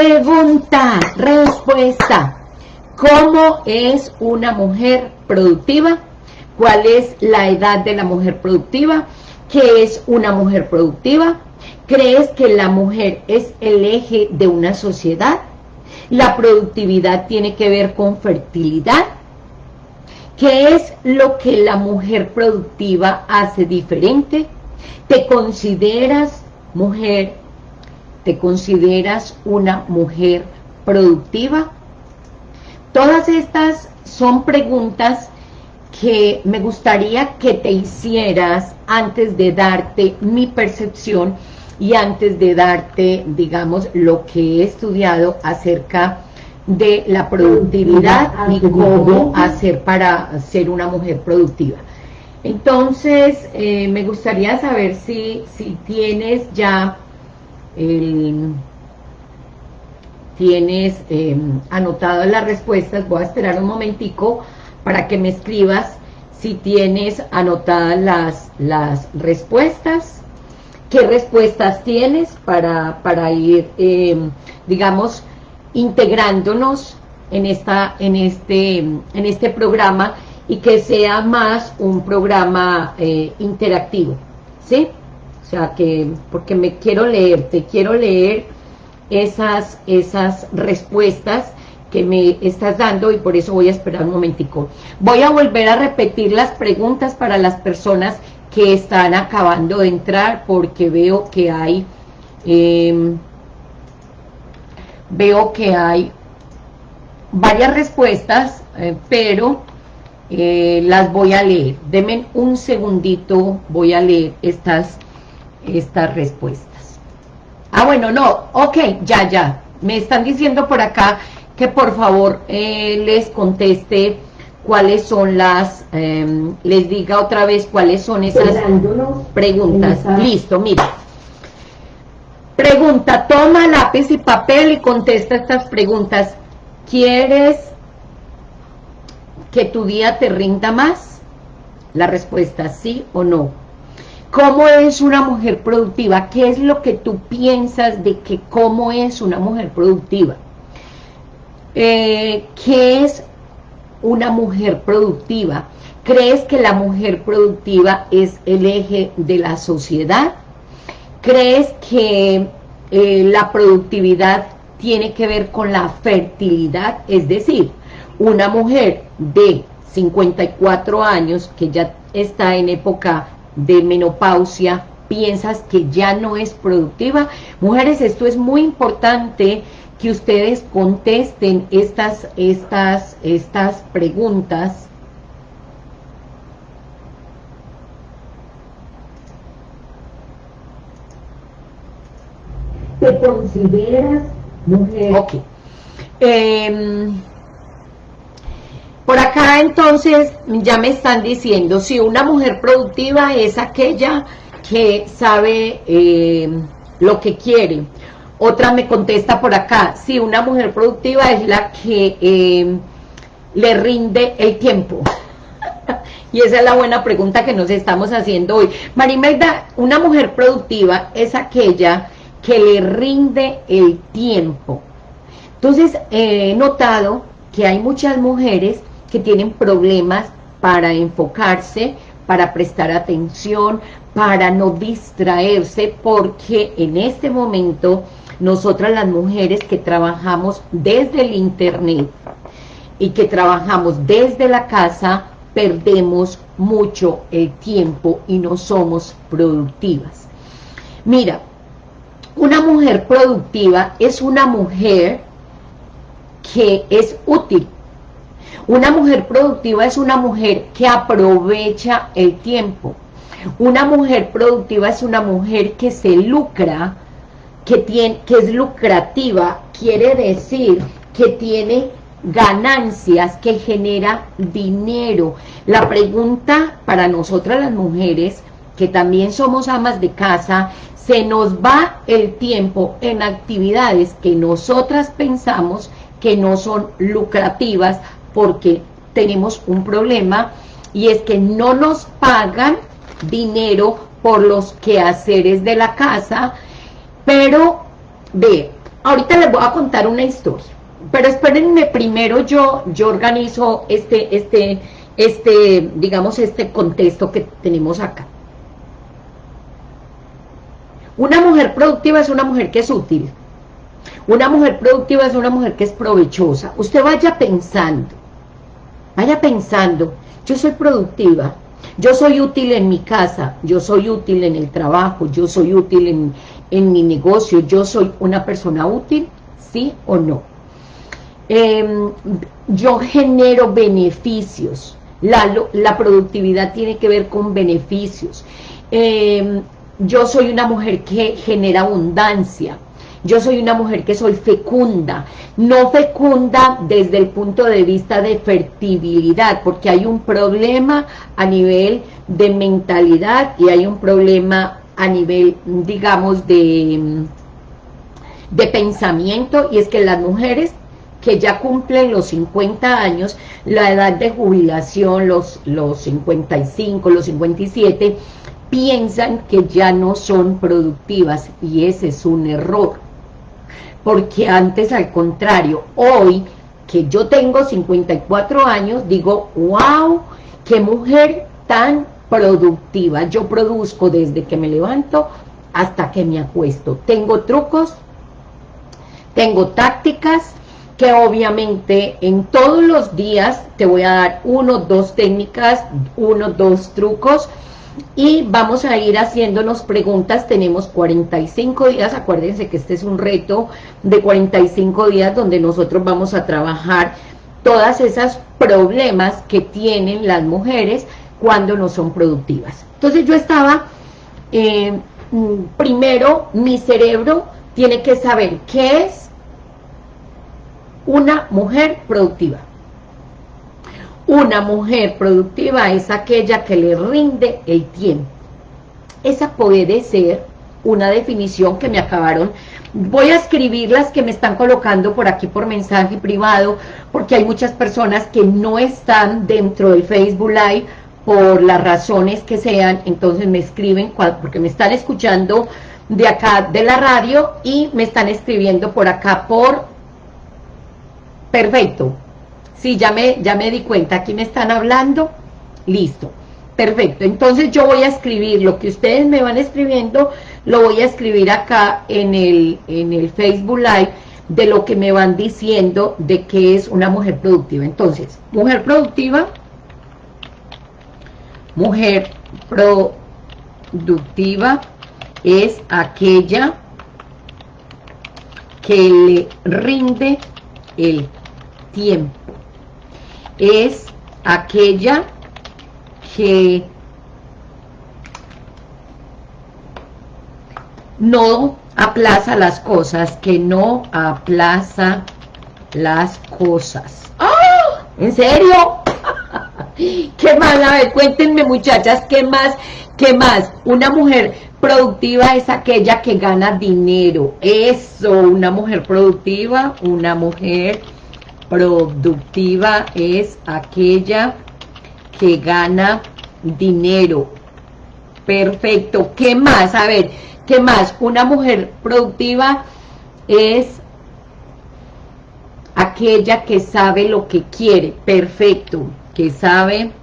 Pregunta, respuesta. ¿Cómo es una mujer productiva? ¿Cuál es la edad de la mujer productiva? ¿Qué es una mujer productiva? ¿Crees que la mujer es el eje de una sociedad? ¿La productividad tiene que ver con fertilidad? ¿Qué es lo que la mujer productiva hace diferente? ¿Te consideras mujer? ¿Te consideras una mujer productiva? Todas estas son preguntas que me gustaría que te hicieras antes de darte mi percepción y antes de darte, digamos, lo que he estudiado acerca de la productividad y cómo hacer para ser una mujer productiva. Entonces, me gustaría saber si tienes ya anotado las respuestas. Voy a esperar un momentico para que me escribas si tienes anotadas las respuestas. ¿Qué respuestas tienes para ir, digamos, integrándonos en este programa y que sea más un programa interactivo, ¿sí? O sea, porque te quiero leer esas respuestas que me estás dando, y por eso voy a esperar un momentico. Voy a volver a repetir las preguntas para las personas que están acabando de entrar, porque veo que hay varias respuestas, pero las voy a leer. Denme un segundito, voy a leer estas respuestas. Ah, bueno, no, ok, ya. Me están diciendo por acá que por favor les conteste cuáles son les diga otra vez cuáles son esas preguntas. Listo, mira. Pregunta, toma lápiz y papel y contesta estas preguntas. ¿Quieres que tu día te rinda más? La respuesta, sí o no. ¿Cómo es una mujer productiva? ¿Qué es lo que tú piensas de que cómo es una mujer productiva? ¿Qué es una mujer productiva? ¿Crees que la mujer productiva es el eje de la sociedad? ¿Crees que la productividad tiene que ver con la fertilidad? Es decir, una mujer de 54 años que ya está en época de menopausia, ¿piensas que ya no es productiva? Mujeres, esto es muy importante que ustedes contesten estas preguntas. ¿Te consideras mujer? Ok. Por acá entonces ya me están diciendo, si una mujer productiva es aquella que sabe lo que quiere. Otra me contesta por acá, si una mujer productiva es la que le rinde el tiempo. Y esa es la buena pregunta que nos estamos haciendo hoy. Marimelda, una mujer productiva es aquella que le rinde el tiempo. Entonces he notado que hay muchas mujeres que tienen problemas para enfocarse, para prestar atención, para no distraerse, porque en este momento nosotras las mujeres que trabajamos desde el internet y que trabajamos desde la casa, perdemos mucho el tiempo y no somos productivas. Mira, una mujer productiva es una mujer que es útil. Una mujer productiva es una mujer que aprovecha el tiempo. Una mujer productiva es una mujer que se lucra, que es lucrativa, quiere decir que tiene ganancias, que genera dinero. La pregunta para nosotras las mujeres, que también somos amas de casa, se nos va el tiempo en actividades que nosotras pensamos que no son lucrativas, porque tenemos un problema, y es que no nos pagan dinero por los quehaceres de la casa. Pero ve, Ahorita les voy a contar una historia, pero espérenme, primero yo organizo digamos, este contexto que tenemos acá. Una mujer productiva es una mujer que es útil. Una mujer productiva es una mujer que es provechosa. Usted vaya pensando, yo soy productiva, yo soy útil en mi casa, yo soy útil en el trabajo, yo soy útil en mi negocio, yo soy una persona útil, ¿sí o no? Yo genero beneficios, la productividad tiene que ver con beneficios. Yo soy una mujer que genera abundancia, yo soy una mujer que soy fecunda, no fecunda desde el punto de vista de fertilidad, porque hay un problema a nivel de mentalidad y hay un problema a nivel, digamos, de pensamiento, y es que las mujeres que ya cumplen los 50 años, la edad de jubilación, los 55, los 57, piensan que ya no son productivas, y ese es un error, porque antes, al contrario, hoy que yo tengo 54 años, digo, wow, qué mujer tan productiva, yo produzco desde que me levanto hasta que me acuesto, tengo trucos, tengo tácticas, que obviamente en todos los días te voy a dar 1, 2 técnicas, 1, 2 trucos, y vamos a ir haciéndonos preguntas. Tenemos 45 días, acuérdense que este es un reto de 45 días donde nosotros vamos a trabajar todas esas problemas que tienen las mujeres cuando no son productivas. Entonces yo estaba, primero mi cerebro tiene que saber qué es una mujer productiva. Una mujer productiva es aquella que le rinde el tiempo. Esa puede ser una definición que me acabaron. Voy a escribir las que me están colocando por aquí por mensaje privado, porque hay muchas personas que no están dentro del Facebook Live por las razones que sean. Entonces me escriben porque me están escuchando de acá de la radio y me están escribiendo por acá por... Perfecto. Sí, ya me di cuenta, aquí me están hablando, listo, perfecto. Entonces yo voy a escribir lo que ustedes me van escribiendo, lo voy a escribir acá en el Facebook Live, de lo que me van diciendo de que es una mujer productiva. Entonces, mujer productiva es aquella que le rinde el tiempo. Es aquella que no aplaza las cosas, que no aplaza las cosas. ¡Ah! ¿En serio? ¿Qué más? A ver, cuéntenme, muchachas, ¿qué más? ¿Qué más? Una mujer productiva es aquella que gana dinero. Eso, una mujer productiva es aquella que gana dinero. Perfecto. ¿Qué más? A ver, ¿qué más? Una mujer productiva es aquella que sabe lo que quiere. Perfecto. Que sabe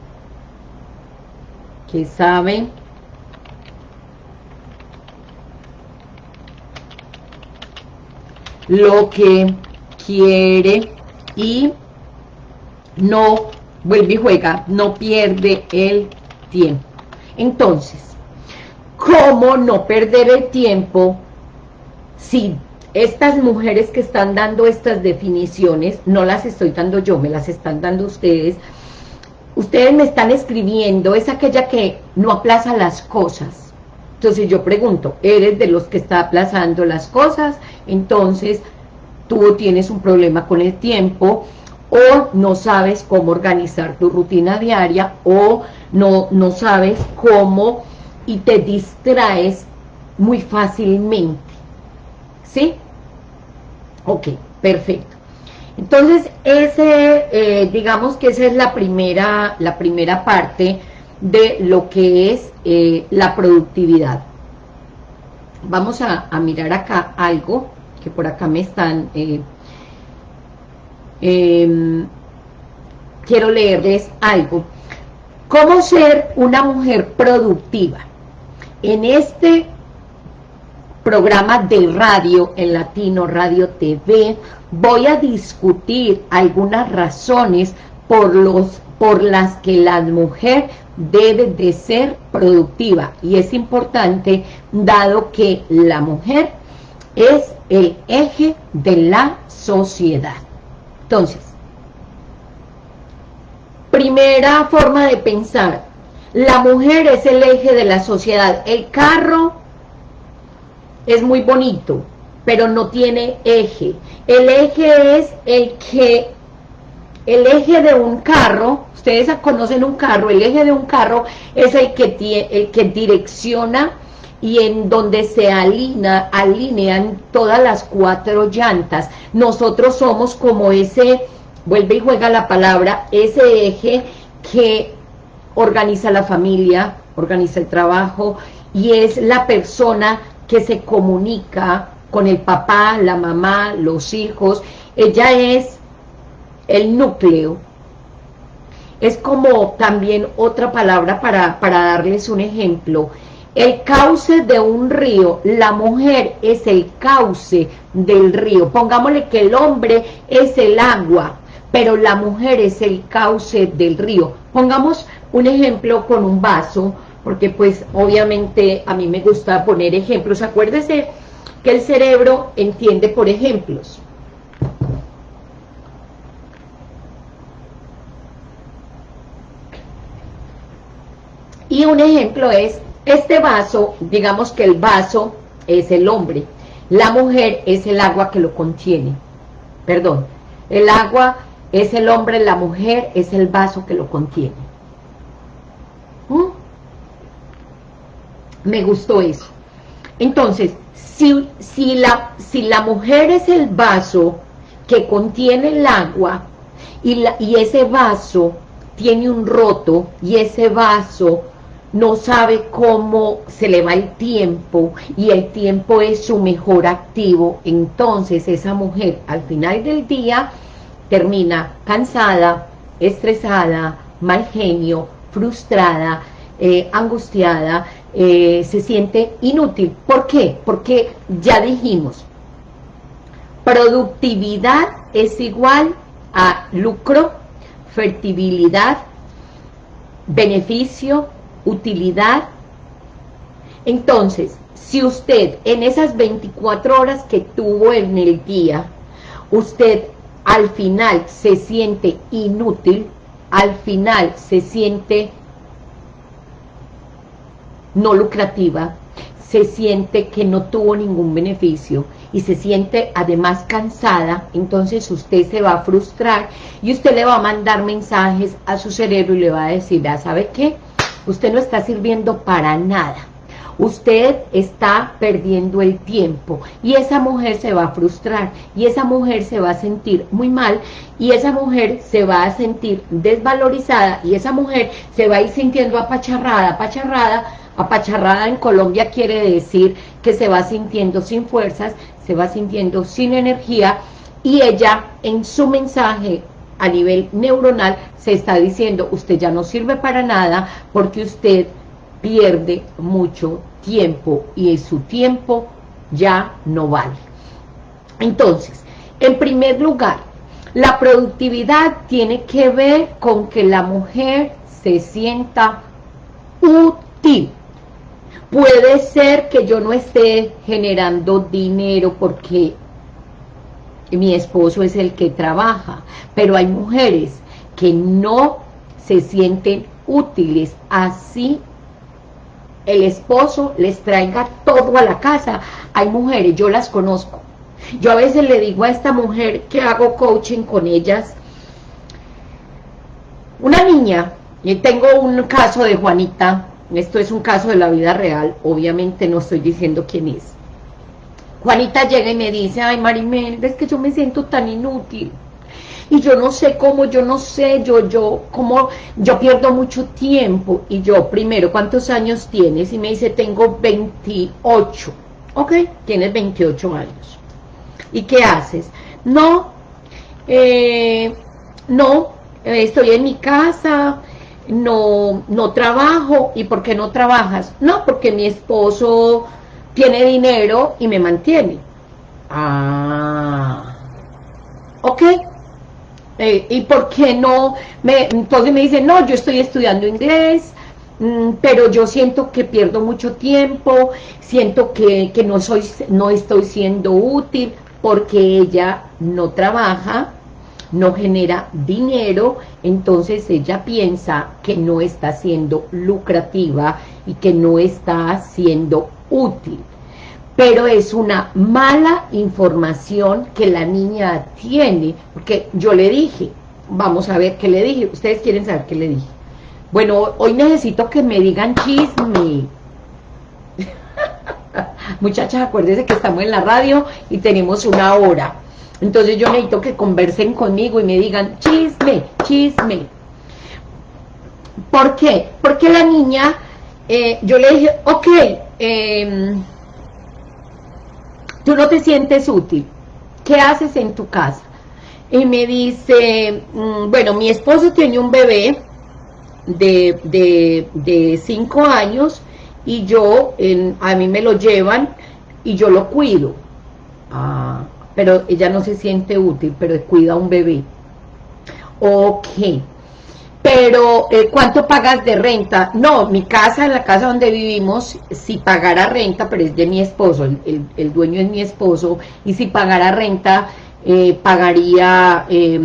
lo que quiere y no vuelve y juega, no pierde el tiempo. Entonces, ¿cómo no perder el tiempo si estas mujeres que están dando estas definiciones, no las estoy dando yo, me las están dando ustedes? Ustedes me están escribiendo, es aquella que no aplaza las cosas. Entonces yo pregunto, ¿eres de los que está aplazando las cosas? Entonces tú tienes un problema con el tiempo, o no sabes cómo organizar tu rutina diaria, o no sabes cómo, y te distraes muy fácilmente. ¿Sí? Ok, perfecto. Entonces, digamos que esa es la primera parte de lo que es la productividad. Vamos a mirar acá algo que por acá me están... quiero leerles algo. ¿Cómo ser una mujer productiva? En este programa de radio, en Latino Radio TV, voy a discutir algunas razones por las que la mujer debe de ser productiva. Y es importante, dado que la mujer es el eje de la sociedad. Entonces, primera forma de pensar, la mujer es el eje de la sociedad. El carro es muy bonito, pero no tiene eje. El eje es el eje de un carro. Ustedes conocen un carro. El eje de un carro es el que direcciona y en donde se alinean todas las 4 llantas. Nosotros somos como ese, vuelve y juega la palabra, ese eje que organiza la familia, organiza el trabajo, y es la persona que se comunica con el papá, la mamá, los hijos. Ella es el núcleo. Es como también otra palabra para darles un ejemplo. El cauce de un río, la mujer es el cauce del río. Pongámosle que el hombre es el agua, pero la mujer es el cauce del río. Pongamos un ejemplo con un vaso, porque pues obviamente a mí me gusta poner ejemplos. Acuérdese que el cerebro entiende por ejemplos. Y un ejemplo es este vaso. Digamos que el vaso es el hombre, la mujer es el agua que lo contiene. Perdón, el agua es el hombre, la mujer es el vaso que lo contiene. Me gustó eso. Entonces, si la mujer es el vaso que contiene el agua, y ese vaso tiene un roto, y ese vaso no sabe cómo se le va el tiempo, y el tiempo es su mejor activo, entonces esa mujer al final del día termina cansada, estresada, mal genio, frustrada, angustiada, se siente inútil. ¿Por qué? Porque ya dijimos, productividad es igual a lucro, fertilidad, beneficio, utilidad. Entonces, si usted en esas 24 horas que tuvo en el día, usted al final se siente inútil, al final se siente no lucrativa, se siente que no tuvo ningún beneficio y se siente además cansada, entonces usted se va a frustrar y usted le va a mandar mensajes a su cerebro y le va a decir, ya sabe qué, usted no está sirviendo para nada, usted está perdiendo el tiempo, y esa mujer se va a frustrar, y esa mujer se va a sentir muy mal, y esa mujer se va a sentir desvalorizada, y esa mujer se va a ir sintiendo apacharrada. Apacharrada en Colombia quiere decir que se va sintiendo sin fuerzas, se va sintiendo sin energía, y ella en su mensaje a nivel neuronal se está diciendo, usted ya no sirve para nada porque usted pierde mucho tiempo y su tiempo ya no vale. Entonces, en primer lugar, la productividad tiene que ver con que la mujer se sienta útil. Puede ser que yo no esté generando dinero porque mi esposo es el que trabaja, pero hay mujeres que no se sienten útiles, así el esposo les traiga todo a la casa. Hay mujeres, yo las conozco, yo a veces le digo a esta mujer que hago coaching con ellas, una niña, y tengo un caso de Juanita, esto es un caso de la vida real, obviamente no estoy diciendo quién es. Juanita llega y me dice, ay Marimel, es que yo me siento tan inútil, y yo no sé cómo, yo pierdo mucho tiempo. Y yo, primero, ¿cuántos años tienes? Y me dice, tengo 28. Ok, tienes 28 años. ¿Y qué haces? No, estoy en mi casa, no trabajo. ¿Y por qué no trabajas? No, porque mi esposo tiene dinero y me mantiene. Ah, ok. ¿Y por qué no? Entonces me dice, no, yo estoy estudiando inglés, pero yo siento que pierdo mucho tiempo, siento que no estoy siendo útil, porque ella no trabaja, no genera dinero, entonces ella piensa que no está siendo lucrativa y que no está siendo útil. Pero es una mala información que la niña tiene, porque yo le dije, vamos a ver qué le dije, ustedes quieren saber qué le dije. Bueno, hoy necesito que me digan chisme. Muchachas, acuérdense que estamos en la radio y tenemos 1 hora. Entonces yo necesito que conversen conmigo y me digan chisme, chisme. ¿Por qué? Porque la niña, yo le dije, ok, tú no te sientes útil, ¿qué haces en tu casa? Y me dice, bueno, mi esposo tiene un bebé de 5 años y a mí me lo llevan y yo lo cuido. Pero ella no se siente útil, pero cuida a un bebé. Ok. Pero, ¿cuánto pagas de renta? No, mi casa, en la casa donde vivimos, si pagara renta, pero es de mi esposo, el dueño es mi esposo, y si pagara renta, pagaría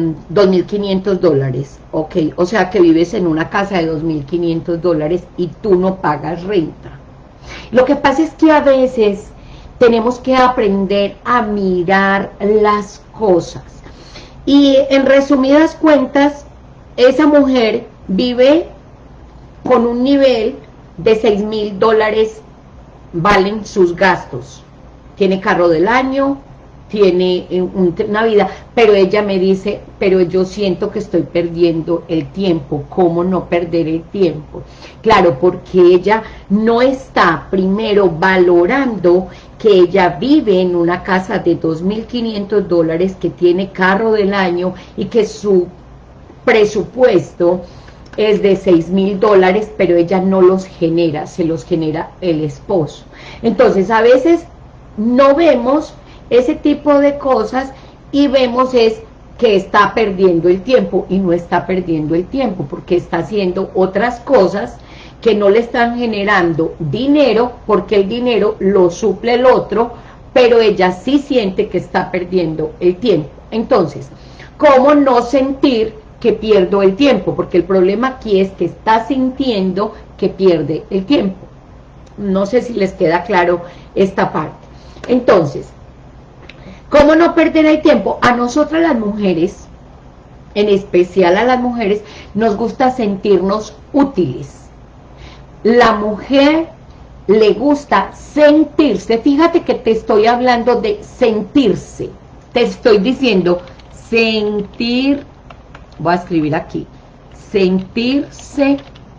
$2.500. Ok, o sea que vives en una casa de $2.500 y tú no pagas renta. Lo que pasa es que a veces tenemos que aprender a mirar las cosas. Y en resumidas cuentas, esa mujer vive con un nivel de $6.000, valen sus gastos. Tiene carro del año, tiene una vida, pero ella me dice, pero yo siento que estoy perdiendo el tiempo. ¿Cómo no perder el tiempo? Claro, porque ella no está primero valorando que ella vive en una casa de $2.500, que tiene carro del año y que su presupuesto es de $6.000, pero ella no los genera, se los genera el esposo. Entonces a veces no vemos ese tipo de cosas y vemos es que está perdiendo el tiempo, y no está perdiendo el tiempo porque está haciendo otras cosas que no le están generando dinero, porque el dinero lo suple el otro, pero ella sí siente que está perdiendo el tiempo. Entonces, ¿cómo no sentir que pierdo el tiempo? Porque el problema aquí es que está sintiendo que pierde el tiempo. No sé si les queda claro esta parte. Entonces, ¿cómo no perder el tiempo? A nosotras las mujeres, en especial a las mujeres, nos gusta sentirnos útiles. La mujer le gusta sentirse, fíjate que te estoy hablando de sentirse, te estoy diciendo sentir, voy a escribir aquí, sentirse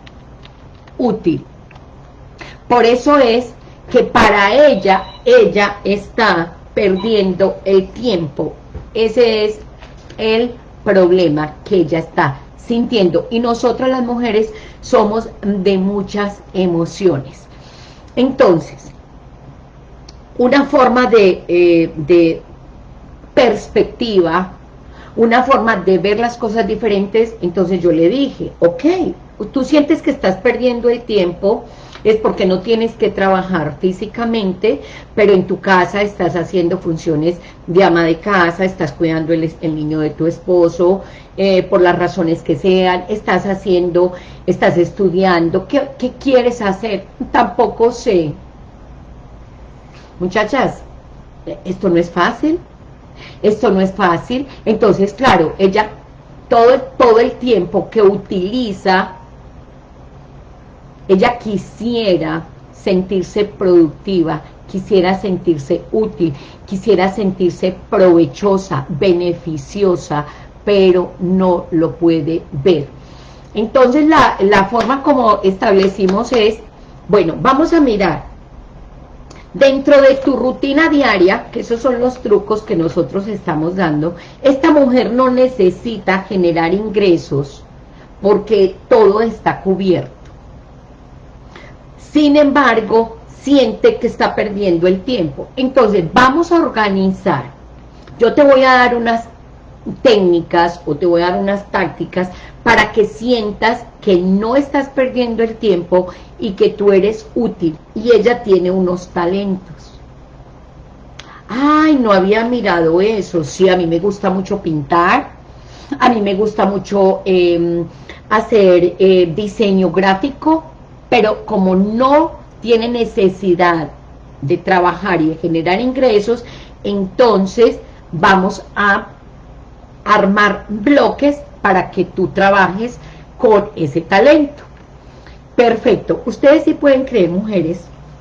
útil. Por eso es que para ella está perdiendo el tiempo. Ese es el problema que ella está sintiendo, y nosotras las mujeres somos de muchas emociones. Entonces, una forma de perspectiva, una forma de ver las cosas diferentes. Entonces yo le dije, ok, tú sientes que estás perdiendo el tiempo, es porque no tienes que trabajar físicamente, pero en tu casa estás haciendo funciones de ama de casa, estás cuidando el niño de tu esposo, por las razones que sean, estás estudiando. ¿Qué quieres hacer? Tampoco sé. Muchachas, esto no es fácil, esto no es fácil. Entonces, claro, ella todo el tiempo que utiliza, ella quisiera sentirse productiva, quisiera sentirse útil, quisiera sentirse provechosa, beneficiosa, pero no lo puede ver. Entonces la forma como establecimos es, bueno, vamos a mirar Dentro de tu rutina diaria, que esos son los trucos que nosotros estamos dando, esta mujer no necesita generar ingresos porque todo está cubierto. Sin embargo, siente que está perdiendo el tiempo. Entonces, vamos a organizar. Yo te voy a dar unas técnicas o te voy a dar unas tácticas para que sientas que no estás perdiendo el tiempo y que tú eres útil. Y ella tiene unos talentos. Ay, no había mirado eso. Sí, a mí me gusta mucho pintar. A mí me gusta mucho hacer diseño gráfico. Pero como no tiene necesidad de trabajar y de generar ingresos, entonces vamos a armar bloques para que tú trabajes con ese talento. Perfecto. Ustedes sí pueden creer, mujeres,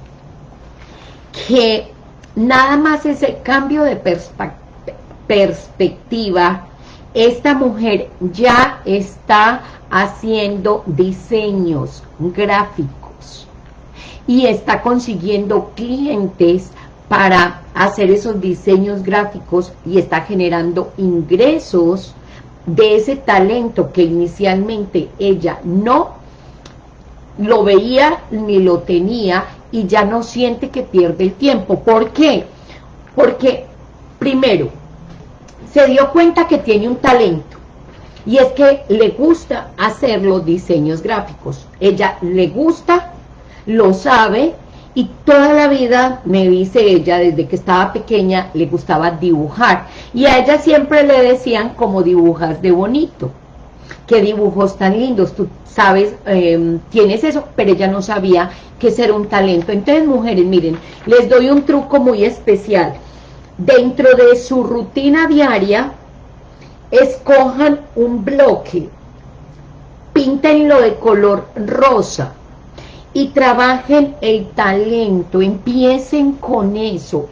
que nada más ese cambio de perspectiva, esta mujer ya está haciendo diseños gráficos y está consiguiendo clientes para hacer esos diseños gráficos y está generando ingresos de ese talento que inicialmente ella no lo veía ni lo tenía y ya no siente que pierde el tiempo. ¿Por qué? Porque primero se dio cuenta que tiene un talento y es que le gusta hacer los diseños gráficos. Ella le gusta, lo sabe y toda la vida, me dice ella, desde que estaba pequeña le gustaba dibujar y a ella siempre le decían cómo dibujas de bonito, qué dibujos tan lindos, tú sabes, tienes eso, pero ella no sabía que ese era un talento. Entonces, mujeres, miren, les doy un truco muy especial. Dentro de su rutina diaria, escojan un bloque, píntenlo de color rosa y trabajen el talento, empiecen con eso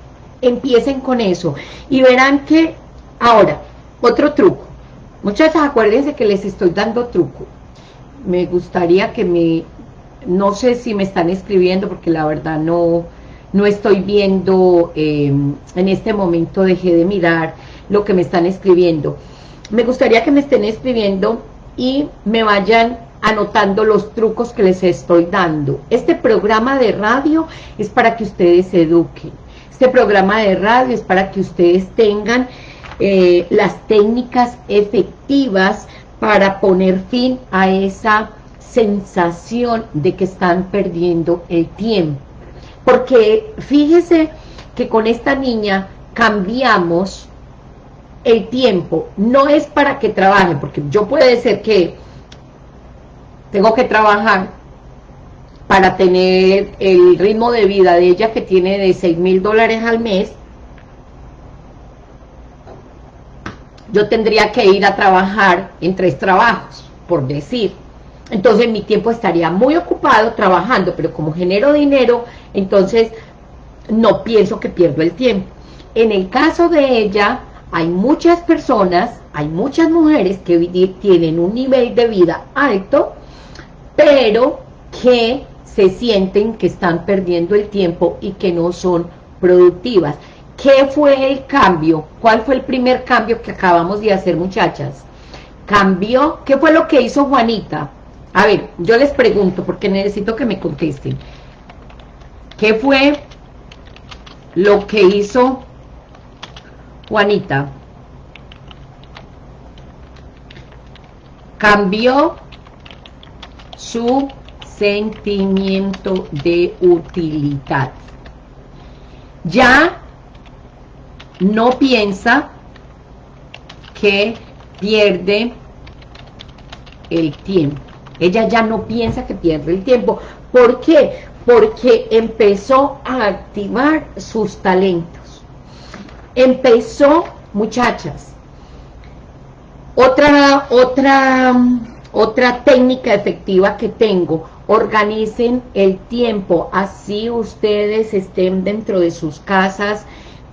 y verán que, ahora, otro truco, muchachas, acuérdense que les estoy dando truco, me gustaría que no sé si me están escribiendo porque la verdad no estoy viendo, en este momento dejé de mirar lo que me están escribiendo. Me gustaría que me estén escribiendo y me vayan anotando los trucos que les estoy dando. Este programa de radio es para que ustedes se eduquen. Este programa de radio es para que ustedes tengan las técnicas efectivas para poner fin a esa sensación de que están perdiendo el tiempo. Porque fíjese que con esta niña cambiamos el tiempo, no es para que trabaje, porque yo puede ser que tengo que trabajar para tener el ritmo de vida de ella que tiene de $6,000 al mes, yo tendría que ir a trabajar en 3 trabajos, por decir. Entonces mi tiempo estaría muy ocupado trabajando, pero como genero dinero, entonces no pienso que pierdo el tiempo. En el caso de ella, hay muchas personas, hay muchas mujeres que tienen un nivel de vida alto, pero que se sienten que están perdiendo el tiempo y que no son productivas. ¿Qué fue el cambio? ¿Cuál fue el primer cambio que acabamos de hacer, muchachas? Cambió, ¿qué fue lo que hizo Juanita? A ver, yo les pregunto porque necesito que me contesten. ¿Qué fue lo que hizo Juanita? Cambió su sentimiento de utilidad. Ya no piensa que pierde el tiempo. Ella ya no piensa que pierde el tiempo. ¿Por qué? Porque empezó a activar sus talentos. Empezó, muchachas, otra técnica efectiva que tengo: organicen el tiempo, así ustedes estén dentro de sus casas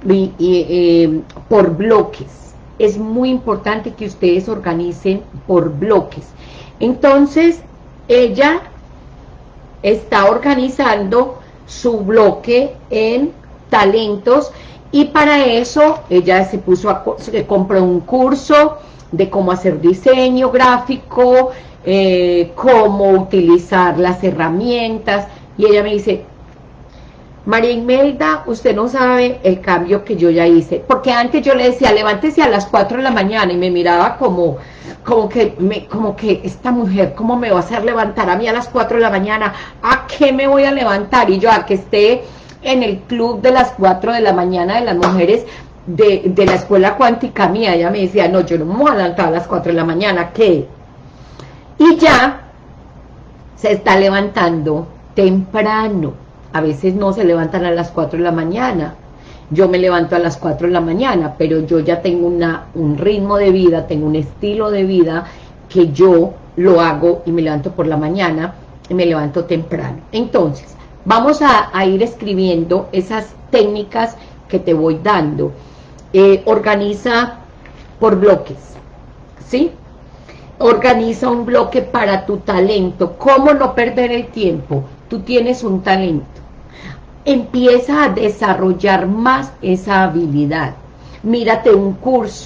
por bloques. Es muy importante que ustedes organicen por bloques. Entonces, ella está organizando su bloque en talentos, y para eso ella se compró un curso de cómo hacer diseño gráfico, cómo utilizar las herramientas, y ella me dice, María Imelda, usted no sabe el cambio que yo ya hice, porque antes yo le decía, levántese a las 4 de la mañana, y me miraba como que esta mujer, ¿cómo me va a hacer levantar a mí a las 4 de la mañana? ¿A qué me voy a levantar? Y yo, a que esté en el club de las 4 de la mañana de las mujeres de la escuela cuántica mía. Ella me decía, no, yo no me voy a levantar a las 4 de la mañana, ¿qué? Y ya se está levantando temprano. A veces no se levantan a las 4 de la mañana. Yo me levanto a las 4 de la mañana, pero yo ya tengo un ritmo de vida, tengo un estilo de vida que yo lo hago y me levanto por la mañana y me levanto temprano. Entonces, vamos a ir escribiendo esas técnicas que te voy dando. Organiza por bloques, ¿sí? Organiza un bloque para tu talento. ¿Cómo no perder el tiempo? Tú tienes un talento. Empieza a desarrollar más esa habilidad. Mírate un curso.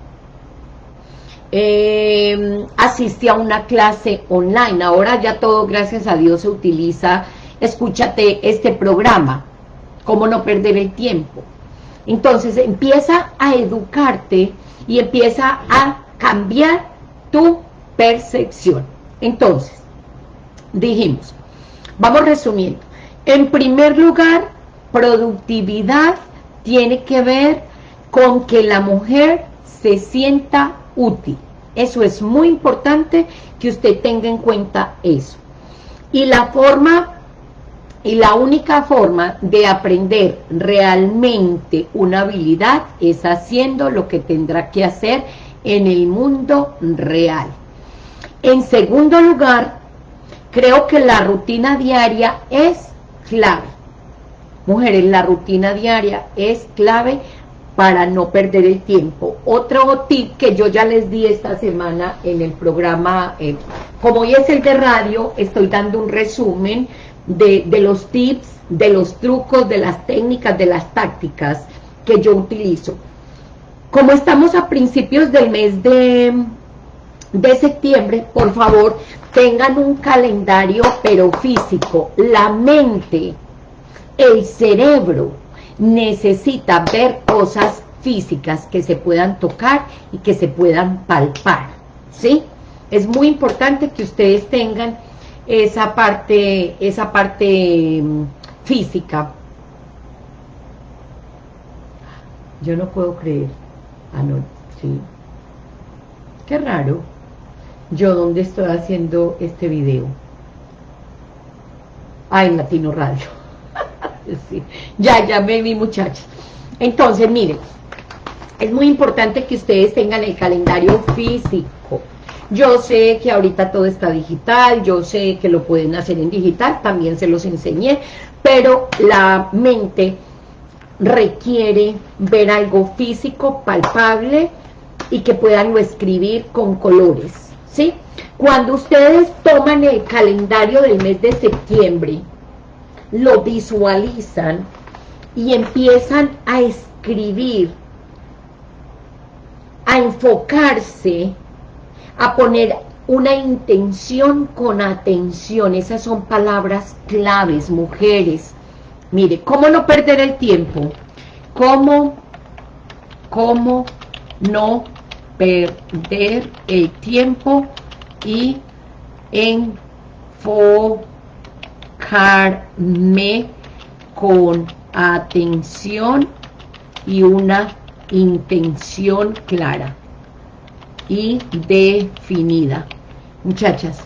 Asiste a una clase online. Ahora ya todo, gracias a Dios, se utiliza. Escúchate este programa. ¿Cómo no perder el tiempo? Entonces empieza a educarte y empieza a cambiar tu percepción. Entonces, dijimos, vamos resumiendo. En primer lugar, productividad tiene que ver con que la mujer se sienta útil. Eso es muy importante que usted tenga en cuenta eso. Y la única forma de aprender realmente una habilidad es haciendo lo que tendrá que hacer en el mundo real. En segundo lugar, creo que la rutina diaria es clave. Mujeres, la rutina diaria es clave para no perder el tiempo. Otro tip que yo ya les di esta semana en el programa, como hoy es el de radio, estoy dando un resumen de los tips, de los trucos, de las técnicas, de las tácticas que yo utilizo. Como estamos a principios del mes de septiembre, por favor, tengan un calendario, pero físico. La mente, el cerebro, necesita ver cosas físicas que se puedan tocar y que se puedan palpar, ¿sí? Es muy importante que ustedes tengan esa parte física. Yo no puedo creer. Ah, no, sí. Qué raro. Yo, ¿dónde estoy haciendo este video? Ah, en Latino Radio. Sí. Ya me vi, muchachos. Entonces, miren, es muy importante que ustedes tengan el calendario físico. Yo sé que ahorita todo está digital, yo sé que lo pueden hacer en digital, también se los enseñé, pero la mente requiere ver algo físico, palpable, y que puedan lo escribir con colores, ¿sí? Cuando ustedes toman el calendario del mes de septiembre, lo visualizan y empiezan a escribir, a enfocarse, a poner una intención con atención. Esas son palabras claves, mujeres. Mire, ¿cómo no perder el tiempo? ¿Cómo no perder el tiempo y enfocarme con atención y una intención clara y definida? Muchachas,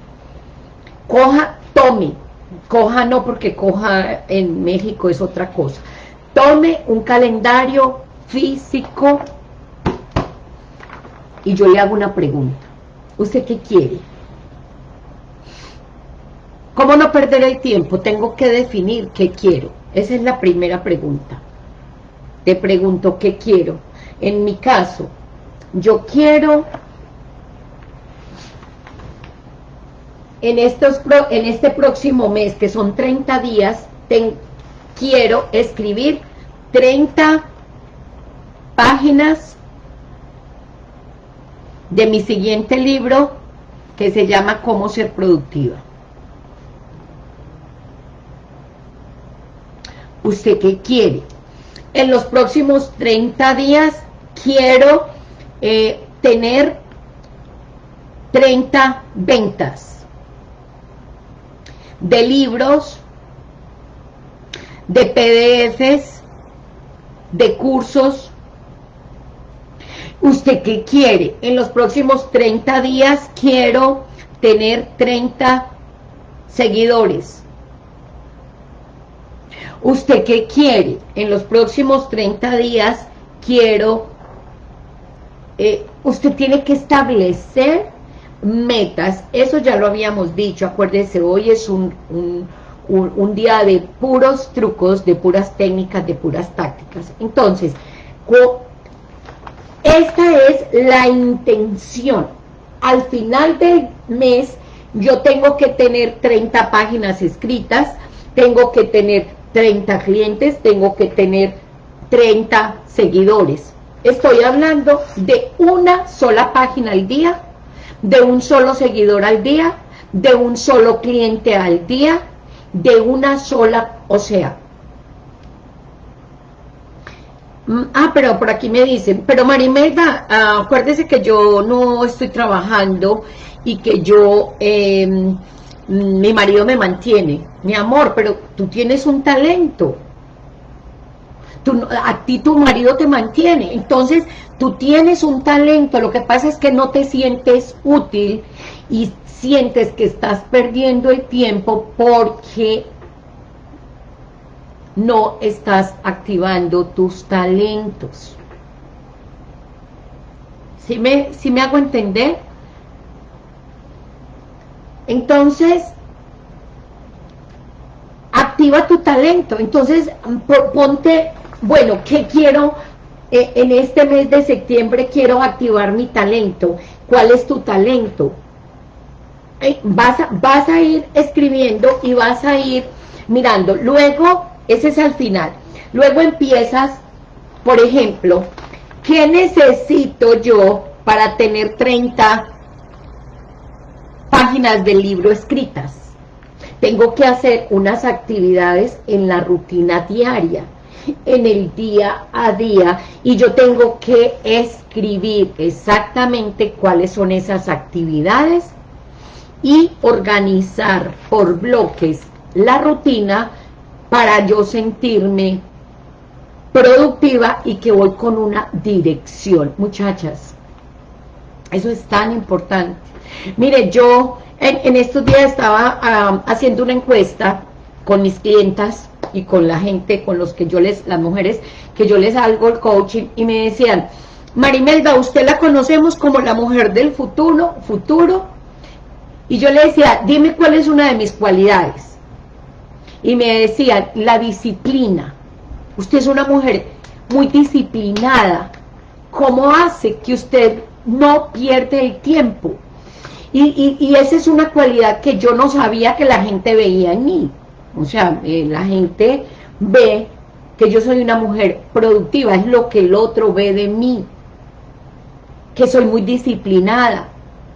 coja no, porque coja en México es otra cosa. Tome un calendario físico y yo le hago una pregunta. ¿Usted qué quiere? ¿Cómo no perder el tiempo? Tengo que definir qué quiero. Esa es la primera pregunta. Te pregunto qué quiero. En mi caso, yo quiero en este próximo mes, que son 30 días, quiero escribir 30 páginas de mi siguiente libro, que se llama Cómo ser productiva. ¿Usted qué quiere? En los próximos 30 días quiero tener 30 ventas de libros, de PDFs, de cursos. ¿Usted qué quiere? En los próximos 30 días quiero tener 30 seguidores. ¿Usted qué quiere? En los próximos 30 días quiero... usted tiene que establecer metas. Eso ya lo habíamos dicho. Acuérdese, hoy es un día de puros trucos, de puras técnicas, de puras tácticas. Entonces, esta es la intención. Al final del mes yo tengo que tener 30 páginas escritas, tengo que tener 30 clientes, tengo que tener 30 seguidores. Estoy hablando de una sola página al día, de un solo seguidor al día, de un solo cliente al día, de una sola, o sea... pero por aquí me dicen, pero Marimelda, acuérdese que yo no estoy trabajando y que yo, mi marido me mantiene. Mi amor, pero tú tienes un talento. A ti tu marido te mantiene, entonces tú tienes un talento. Lo que pasa es que no te sientes útil y sientes que estás perdiendo el tiempo porque no estás activando tus talentos. ¿Sí me hago entender? Entonces, activa tu talento. Entonces, ponte, bueno, ¿qué quiero? En este mes de septiembre quiero activar mi talento. ¿Cuál es tu talento? Vas a ir escribiendo y vas a ir mirando. Luego, ese es al final. Luego empiezas, por ejemplo, ¿qué necesito yo para tener 30 páginas del libro escritas? Tengo que hacer unas actividades en la rutina diaria, en el día a día, y yo tengo que escribir exactamente cuáles son esas actividades y organizar por bloques la rutina para yo sentirme productiva y que voy con una dirección. Muchachas, eso es tan importante. Mire, yo en estos días estaba haciendo una encuesta con mis clientas y con la gente, con los que las mujeres que yo les hago el coaching, y me decían, Marimelda, usted la conocemos como la mujer del futuro, y yo le decía, dime cuál es una de mis cualidades, y me decían, la disciplina. Usted es una mujer muy disciplinada. ¿Cómo hace que usted no pierde el tiempo? Y esa es una cualidad que yo no sabía que la gente veía en mí. O sea, la gente ve que yo soy una mujer productiva, es lo que el otro ve de mí, que soy muy disciplinada.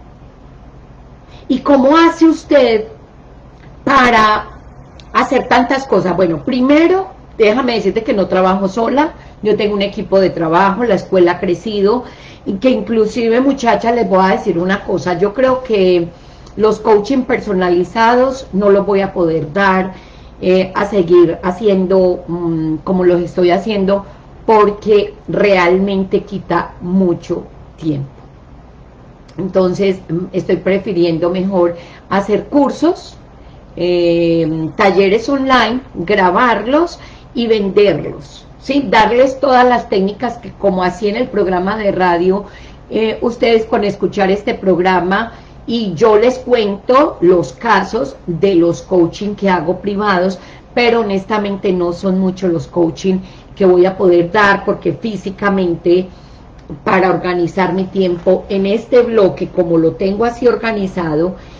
¿Y cómo hace usted para hacer tantas cosas? Bueno, primero, déjame decirte que no trabajo sola, yo tengo un equipo de trabajo, la escuela ha crecido, y que inclusive, muchachas, les voy a decir una cosa, yo creo que los coaching personalizados no los voy a poder dar a seguir haciendo como los estoy haciendo, porque realmente quita mucho tiempo. Entonces, estoy prefiriendo mejor hacer cursos, talleres online, grabarlos y venderlos, ¿sí? Darles todas las técnicas que, como así en el programa de radio, ustedes con escuchar este programa y yo les cuento los casos de los coaching que hago privados, pero honestamente no son muchos los coaching que voy a poder dar, porque físicamente, para organizar mi tiempo en este bloque, como lo tengo así organizado,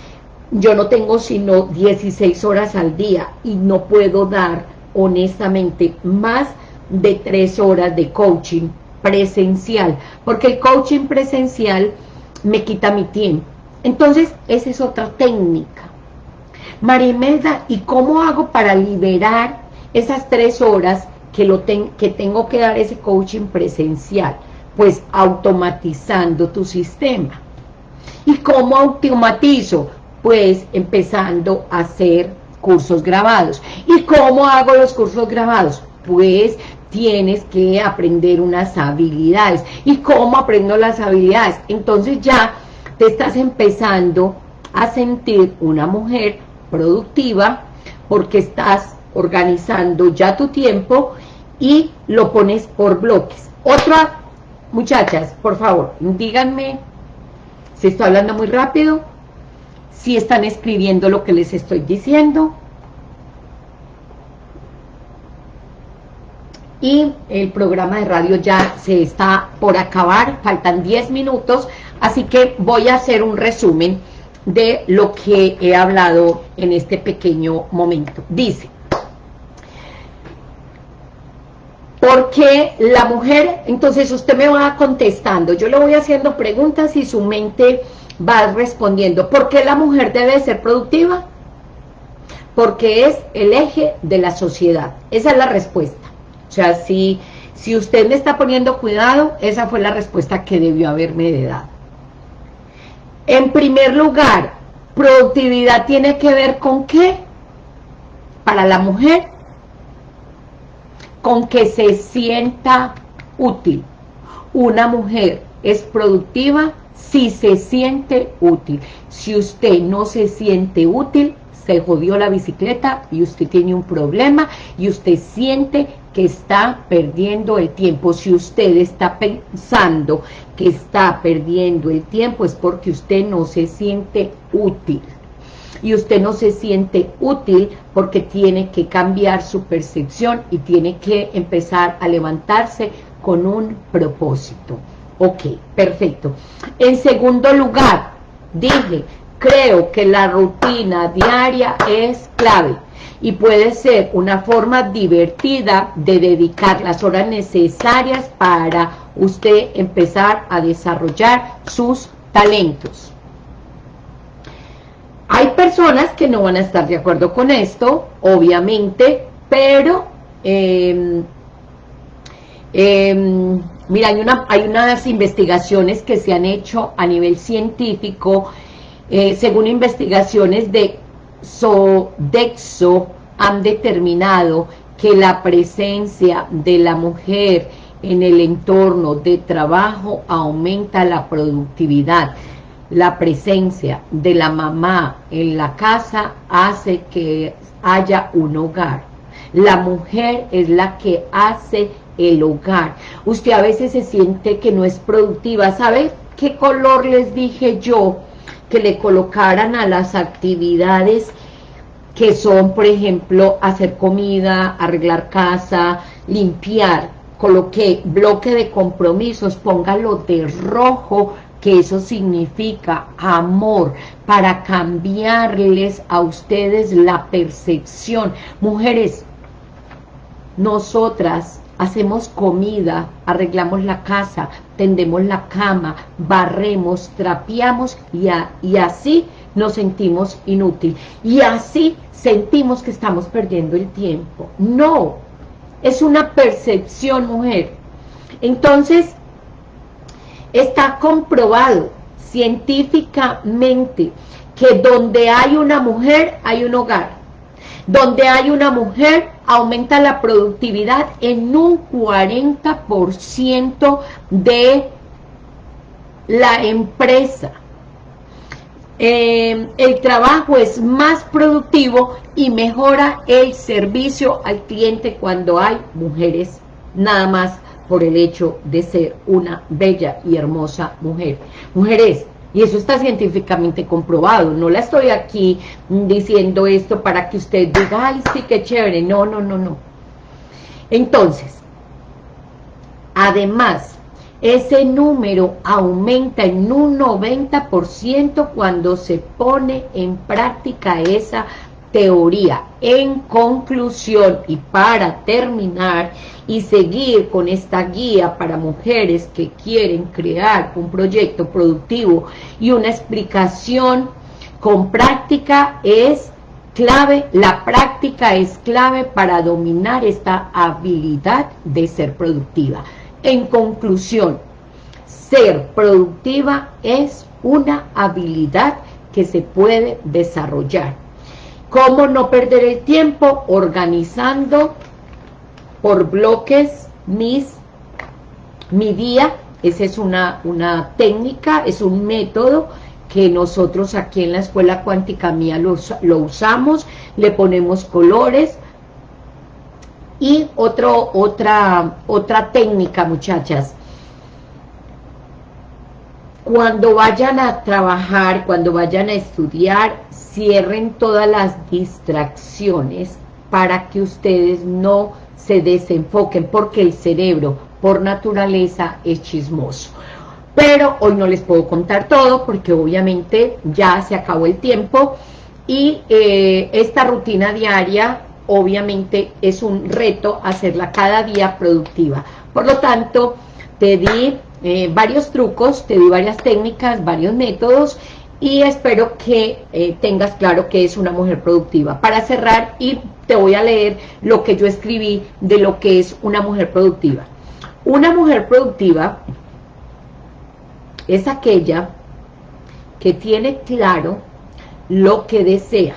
yo no tengo sino 16 horas al día y no puedo dar honestamente más de 3 horas de coaching presencial, porque el coaching presencial me quita mi tiempo. Entonces, esa es otra técnica. María Imelda, ¿y cómo hago para liberar esas 3 horas que tengo que dar ese coaching presencial? Pues automatizando tu sistema. ¿Y cómo automatizo? Pues empezando a hacer cursos grabados. ¿Y cómo hago los cursos grabados? Pues tienes que aprender unas habilidades. ¿Y cómo aprendo las habilidades? Entonces ya te estás empezando a sentir una mujer productiva porque estás organizando ya tu tiempo y lo pones por bloques. Otra, muchachas, por favor, díganme si estoy hablando muy rápido, si están escribiendo lo que les estoy diciendo. Y el programa de radio ya se está por acabar, faltan 10 minutos, así que voy a hacer un resumen de lo que he hablado en este pequeño momento. Dice, porque la mujer, entonces usted me va contestando, yo le voy haciendo preguntas y su mente va respondiendo. ¿Por qué la mujer debe ser productiva? Porque es el eje de la sociedad. Esa es la respuesta. O sea, si usted me está poniendo cuidado, esa fue la respuesta que debió haberme dado. En primer lugar, productividad tiene que ver ¿con qué? Para la mujer, con que se sienta útil. Una mujer es productiva si se siente útil. Si usted no se siente útil, se jodió la bicicleta y usted tiene un problema y usted siente que está perdiendo el tiempo. Si usted está pensando que está perdiendo el tiempo es porque usted no se siente útil. Y usted no se siente útil porque tiene que cambiar su percepción y tiene que empezar a levantarse con un propósito. Ok, perfecto. En segundo lugar, dije, creo que la rutina diaria es clave y puede ser una forma divertida de dedicar las horas necesarias para usted empezar a desarrollar sus talentos. Hay personas que no van a estar de acuerdo con esto, obviamente, pero mira, hay unas investigaciones que se han hecho a nivel científico, según investigaciones de Sodexo, han determinado que la presencia de la mujer en el entorno de trabajo aumenta la productividad. La presencia de la mamá en la casa hace que haya un hogar. La mujer es la que hace el hogar. Usted a veces se siente que no es productiva. ¿Sabe qué color les dije yo que le colocaran a las actividades que son, por ejemplo, hacer comida, arreglar casa, limpiar? Coloqué bloque de compromisos, póngalo de rojo, que eso significa amor, para cambiarles a ustedes la percepción. Mujeres, nosotras hacemos comida, arreglamos la casa, tendemos la cama, barremos, trapeamos y así nos sentimos inútil. Y así sentimos que estamos perdiendo el tiempo. No, es una percepción, mujer. Entonces, está comprobado científicamente que donde hay una mujer, hay un hogar. Donde hay una mujer, aumenta la productividad en un 40% de la empresa. El trabajo es más productivo y mejora el servicio al cliente cuando hay mujeres, nada más por el hecho de ser una bella y hermosa mujer. Mujeres, y eso está científicamente comprobado, no la estoy aquí diciendo esto para que usted diga, ay, sí, qué chévere, no. Entonces, además, ese número aumenta en un 90% cuando se pone en práctica esa teoría. En conclusión, y para terminar y seguir con esta guía para mujeres que quieren crear un proyecto productivo y una explicación con práctica, es clave, la práctica es clave para dominar esta habilidad de ser productiva. En conclusión, ser productiva es una habilidad que se puede desarrollar. ¿Cómo no perder el tiempo? Organizando por bloques mi día. Esa es una técnica, es un método que nosotros aquí en la Escuela Cuántica Mía lo usamos, le ponemos colores. Y otra técnica, muchachas, cuando vayan a trabajar, cuando vayan a estudiar, cierren todas las distracciones para que ustedes no se desenfoquen, porque el cerebro, por naturaleza, es chismoso. Pero hoy no les puedo contar todo, porque obviamente ya se acabó el tiempo, y esta rutina diaria, obviamente, es un reto hacerla cada día productiva. Por lo tanto, te di varios trucos, te di varias técnicas, varios métodos, y espero que tengas claro qué es una mujer productiva. Para cerrar, y te voy a leer lo que yo escribí de lo que es una mujer productiva. Una mujer productiva es aquella que tiene claro lo que desea,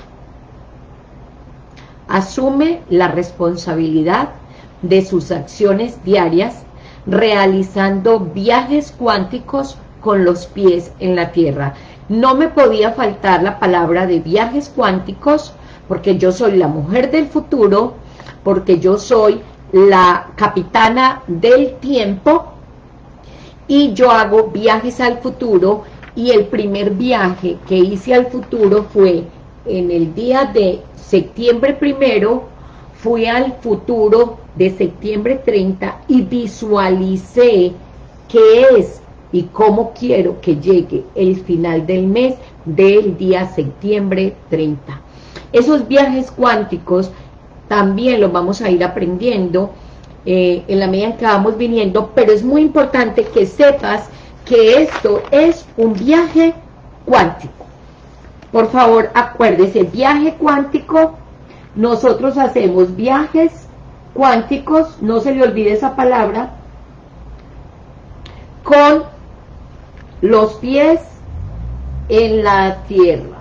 asume la responsabilidad de sus acciones diarias, realizando viajes cuánticos con los pies en la tierra. No me podía faltar la palabra de viajes cuánticos, porque yo soy la mujer del futuro, porque yo soy la capitana del tiempo, y yo hago viajes al futuro, y el primer viaje que hice al futuro fue en el día de septiembre 1, fui al futuro de septiembre 30 y visualicé qué es y cómo quiero que llegue el final del mes del día septiembre 30. Esos viajes cuánticos también los vamos a ir aprendiendo en la medida en que vamos viniendo, pero es muy importante que sepas que esto es un viaje cuántico. Por favor, acuérdese, viaje cuántico, nosotros hacemos viajes cuánticos, no se le olvide esa palabra, con los pies en la tierra.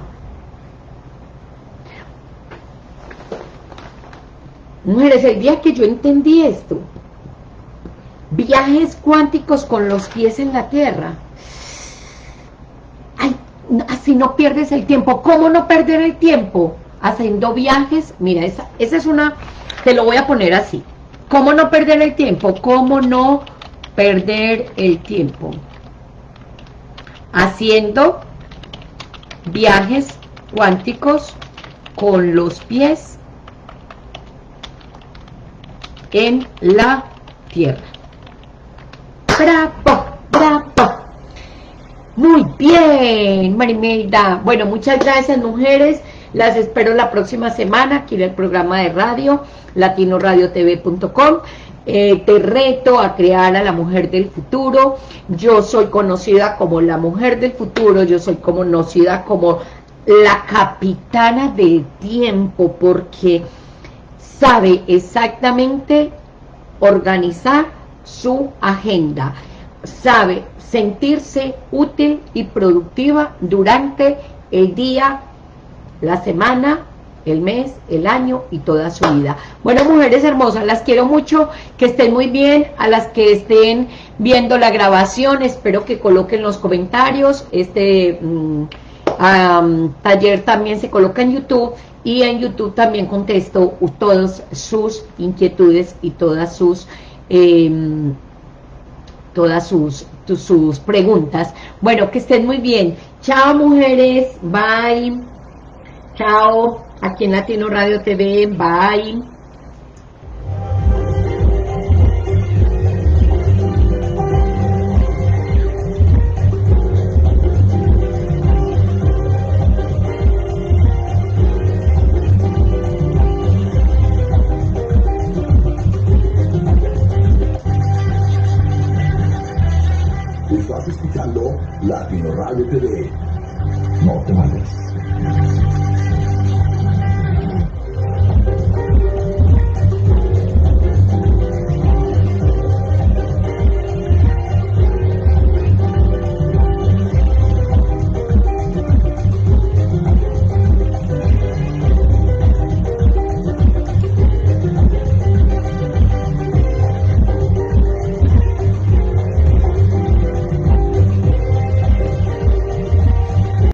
Mujeres, el día que yo entendí esto, viajes cuánticos con los pies en la tierra, ay, así no pierdes el tiempo. ¿Cómo no perder el tiempo? Haciendo viajes. Mira, esa es una, te lo voy a poner así. ¿Cómo no perder el tiempo? ¿Cómo no perder el tiempo? Haciendo viajes cuánticos con los pies en la tierra. ¡Bravo! ¡Bravo! Muy bien, Marimelda. Bueno, muchas gracias, mujeres. Las espero la próxima semana aquí en el programa de radio, latinoradiotv.com. Te reto a crear a la mujer del futuro. Yo soy conocida como la mujer del futuro, yo soy conocida como la capitana del tiempo, porque sabe exactamente organizar su agenda, sabe sentirse útil y productiva durante el día, la semana, el mes, el año y toda su vida. Bueno, mujeres hermosas, las quiero mucho, que estén muy bien. A las que estén viendo la grabación, espero que coloquen los comentarios. Este taller también se coloca en YouTube, y en YouTube también contesto todas sus inquietudes y todas sus preguntas. Bueno, que estén muy bien. Chao, mujeres. Bye. Chao. Aquí en Latino Radio TV. Bye. Estás escuchando Latino Radio TV. No te vayas.